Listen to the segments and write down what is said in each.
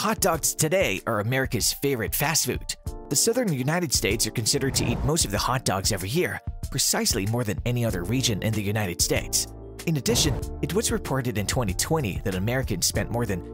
Hot dogs today are America's favorite fast food. The southern United States are considered to eat most of the hot dogs every year, precisely more than any other region in the United States. In addition, it was reported in 2020 that Americans spent more than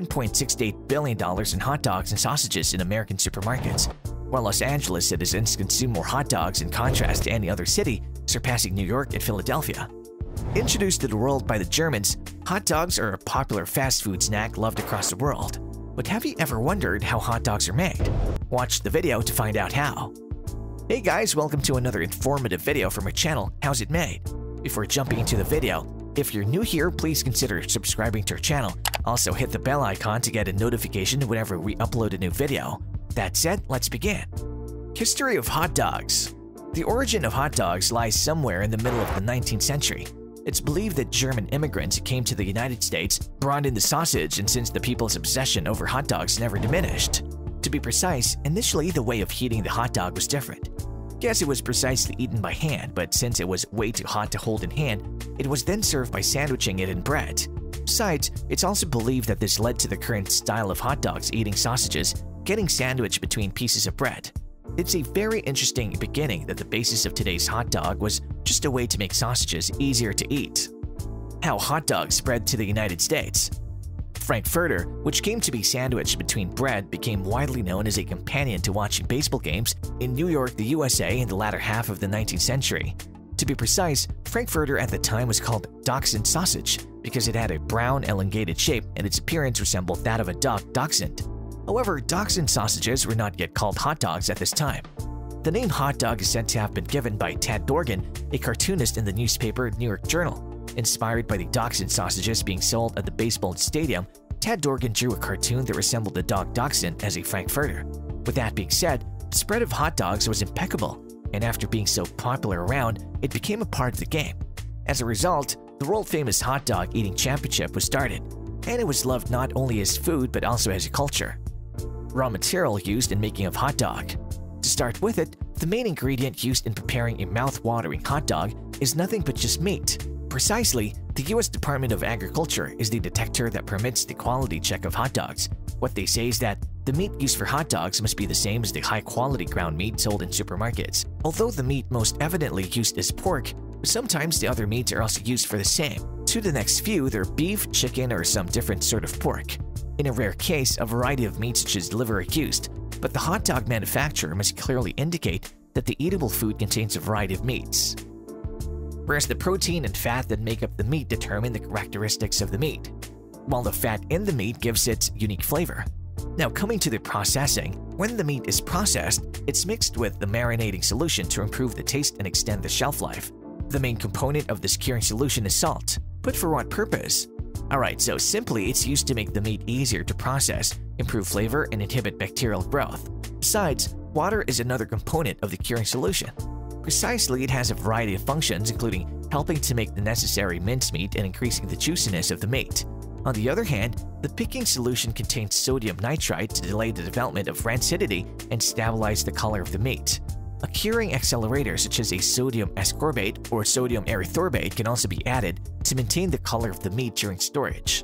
$7.68 billion in hot dogs and sausages in American supermarkets, while Los Angeles citizens consume more hot dogs in contrast to any other city, surpassing New York and Philadelphia. Introduced to the world by the Germans, hot dogs are a popular fast food snack loved across the world. But have you ever wondered how hot dogs are made? Watch the video to find out how. Hey guys, welcome to another informative video from our channel, How's It Made? Before jumping into the video, if you're new here, please consider subscribing to our channel. Also hit the bell icon to get a notification whenever we upload a new video. That said, let's begin. History of hot dogs. The origin of hot dogs lies somewhere in the middle of the 19th century. It's believed that German immigrants who came to the United States brought in the sausage, and since the people's obsession over hot dogs never diminished. To be precise, initially the way of heating the hot dog was different. Yes, it was precisely eaten by hand, but since it was way too hot to hold in hand, it was then served by sandwiching it in bread. Besides, it's also believed that this led to the current style of hot dogs eating sausages, getting sandwiched between pieces of bread. It's a very interesting beginning that the basis of today's hot dog was just a way to make sausages easier to eat. How hot dogs spread to the United States. Frankfurter, which came to be sandwiched between bread, became widely known as a companion to watching baseball games in New York, the USA in the latter half of the 19th century. To be precise, Frankfurter at the time was called Dachshund sausage because it had a brown, elongated shape and its appearance resembled that of a dog, Dachshund. However, Dachshund sausages were not yet called hot dogs at this time. The name hot dog is said to have been given by Tad Dorgan, a cartoonist in the newspaper New York Journal. Inspired by the Dachshund sausages being sold at the baseball stadium, Tad Dorgan drew a cartoon that resembled the dog Dachshund as a Frankfurter. With that being said, the spread of hot dogs was impeccable, and after being so popular around, it became a part of the game. As a result, the world-famous hot dog eating championship was started, and it was loved not only as food but also as a culture. Raw material used in making of hot dog. To start with it, the main ingredient used in preparing a mouth-watering hot dog is nothing but just meat. Precisely, the US Department of Agriculture is the detector that permits the quality check of hot dogs. What they say is that the meat used for hot dogs must be the same as the high-quality ground meat sold in supermarkets. Although the meat most evidently used is pork, sometimes the other meats are also used for the same. To the next few, they're beef, chicken, or some different sort of pork. In a rare case, a variety of meats such as liver are used, but the hot dog manufacturer must clearly indicate that the eatable food contains a variety of meats. Whereas the protein and fat that make up the meat determine the characteristics of the meat, while the fat in the meat gives its unique flavor. Now coming to the processing, when the meat is processed, it's mixed with the marinating solution to improve the taste and extend the shelf life. The main component of this curing solution is salt, but for what purpose? Alright, so simply it's used to make the meat easier to process, improve flavor, and inhibit bacterial growth. Besides, water is another component of the curing solution. Precisely, it has a variety of functions, including helping to make the necessary mincemeat and increasing the juiciness of the meat. On the other hand, the picking solution contains sodium nitrite to delay the development of rancidity and stabilize the color of the meat. A curing accelerator such as a sodium ascorbate or sodium erythorbate can also be added to maintain the color of the meat during storage.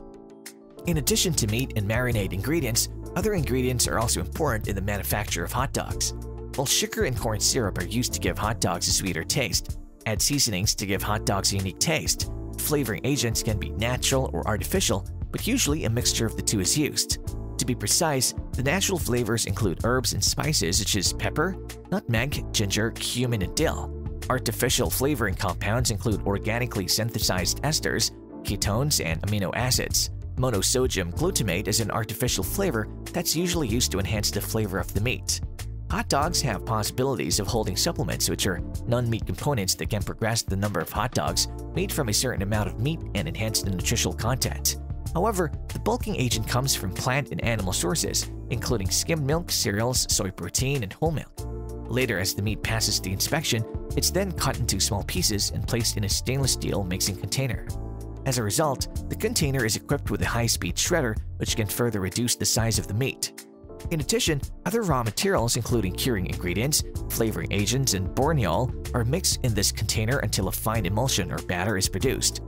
In addition to meat and marinade ingredients, other ingredients are also important in the manufacture of hot dogs. While sugar and corn syrup are used to give hot dogs a sweeter taste, add seasonings to give hot dogs a unique taste. Flavoring agents can be natural or artificial, but usually a mixture of the two is used. To be precise, the natural flavors include herbs and spices such as pepper, nutmeg, ginger, cumin, and dill. Artificial flavoring compounds include organically synthesized esters, ketones, and amino acids. Monosodium glutamate is an artificial flavor that's usually used to enhance the flavor of the meat. Hot dogs have possibilities of holding supplements, which are non-meat components that can progress the number of hot dogs made from a certain amount of meat and enhance the nutritional content. However, the bulking agent comes from plant and animal sources, including skimmed milk, cereals, soy protein, and whole milk. Later, as the meat passes the inspection, it's then cut into small pieces and placed in a stainless steel mixing container. As a result, the container is equipped with a high-speed shredder, which can further reduce the size of the meat. In addition, other raw materials including curing ingredients, flavoring agents, and borneol are mixed in this container until a fine emulsion or batter is produced.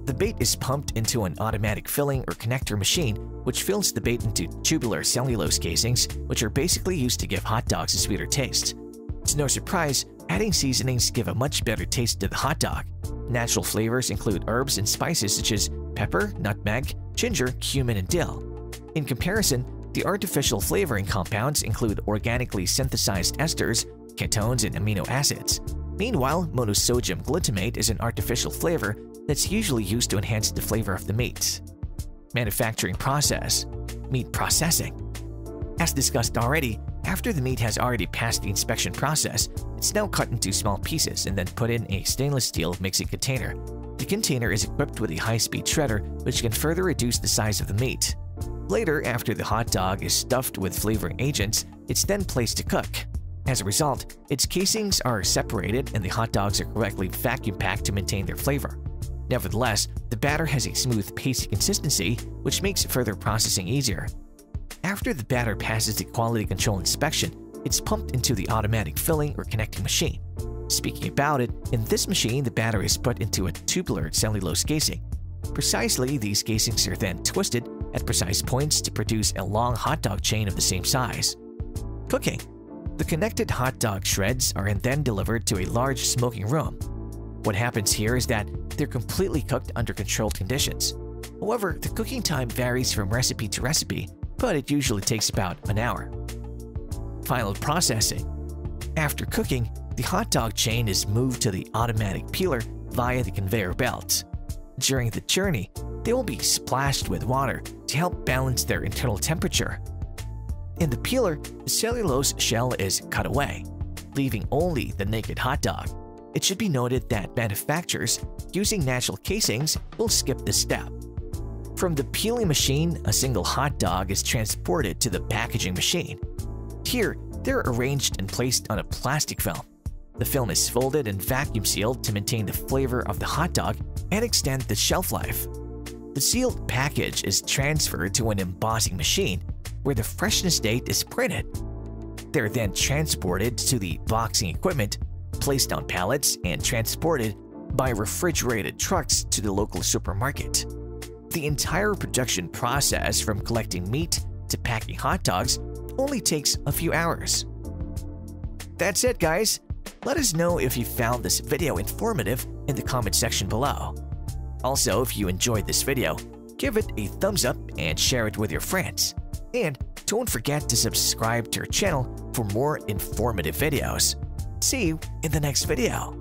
The bait is pumped into an automatic filling or connector machine, which fills the bait into tubular cellulose casings, which are basically used to give hot dogs a sweeter taste. It's no surprise, adding seasonings give a much better taste to the hot dog. Natural flavors include herbs and spices such as pepper, nutmeg, ginger, cumin, and dill. In comparison, the artificial flavoring compounds include organically synthesized esters, ketones, and amino acids. Meanwhile, monosodium glutamate is an artificial flavor that's usually used to enhance the flavor of the meat. Manufacturing process. Meat processing. As discussed already, after the meat has already passed the inspection process, it's now cut into small pieces and then put in a stainless steel mixing container. The container is equipped with a high-speed shredder, which can further reduce the size of the meat. Later, after the hot dog is stuffed with flavoring agents, it's then placed to cook. As a result, its casings are separated and the hot dogs are correctly vacuum-packed to maintain their flavor. Nevertheless, the batter has a smooth pasty consistency, which makes further processing easier. After the batter passes the quality control inspection, it's pumped into the automatic filling or connecting machine. Speaking about it, in this machine, the batter is put into a tubular cellulose casing. Precisely, these casings are then twisted at precise points to produce a long hot dog chain of the same size. Cooking. The connected hot dog shreds are then delivered to a large smoking room. What happens here is that they're completely cooked under controlled conditions. However, the cooking time varies from recipe to recipe, but it usually takes about an hour. Final processing. After cooking, the hot dog chain is moved to the automatic peeler via the conveyor belt. During the journey, they will be splashed with water to help balance their internal temperature. In the peeler, the cellulose shell is cut away, leaving only the naked hot dog. It should be noted that manufacturers using natural casings will skip this step. From the peeling machine, a single hot dog is transported to the packaging machine. Here, they're arranged and placed on a plastic film. The film is folded and vacuum sealed to maintain the flavor of the hot dog and extend the shelf life. The sealed package is transferred to an embossing machine where the freshness date is printed. They're then transported to the boxing equipment, placed on pallets, and transported by refrigerated trucks to the local supermarket. The entire production process from collecting meat to packing hot dogs only takes a few hours. That's it, guys. Let us know if you found this video informative in the comment section below. Also, if you enjoyed this video, give it a thumbs up and share it with your friends. And don't forget to subscribe to our channel for more informative videos. See you in the next video.